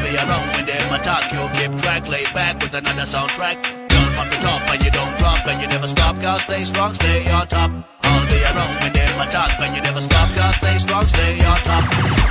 be around when them attack. You keep track, lay back with another soundtrack. Girl from the top, and you don't drop, and you never stop, girl, stay strong, stay on top. I'll be around when them attack, and you never stop, girl, stay strong, stay on top.